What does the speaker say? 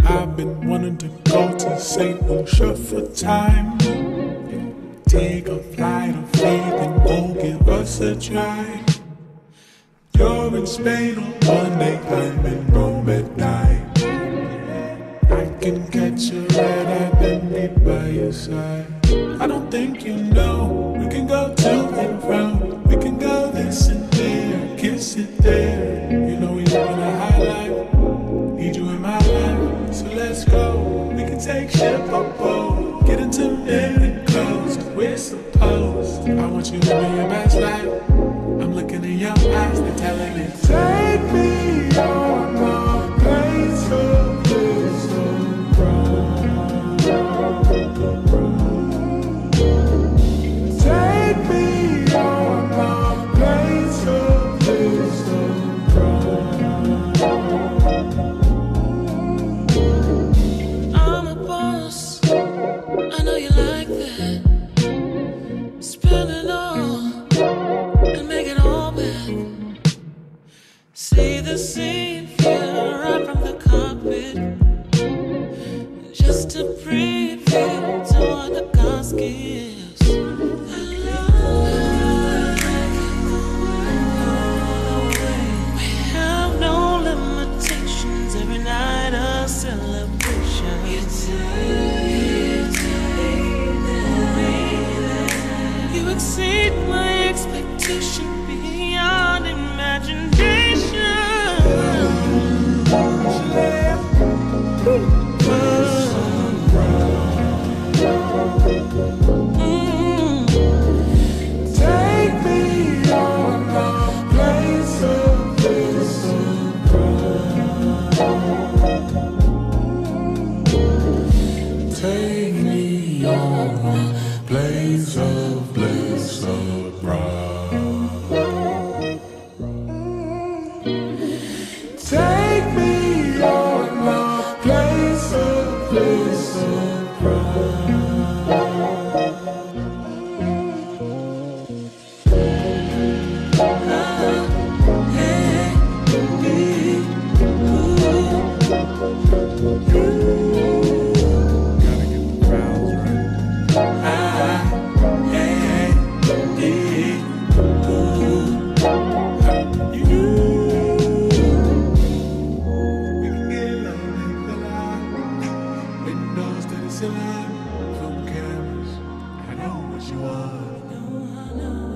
I've been wanting to go to St. Lucia for time. Take a flight of faith and go give us a try. You're in Spain on Monday, I'm in Rome at night. I can catch a red eye and be by your side. I don't think you know, we can go to and from. We can go this and there, kiss it there. You know we live in a high life, need you in my life. So let's go, we can take ship or boat, get into million clothes, we're supposed. I want you living your best life. I'm looking in your eyes, they're telling me, take me on a place of bliss and take me on a place of bliss and I'm a boss, I know you like that. Spill it all and make it all back. See the scene, feel right from the carpet. Just a preview to what the gods gives. I love we have no limitations. Every night a celebration. You exceed my expectation beyond imagination. take me on a place of bliss and take me on a place of bliss take me on a place of bliss and from cameras, I know what you want.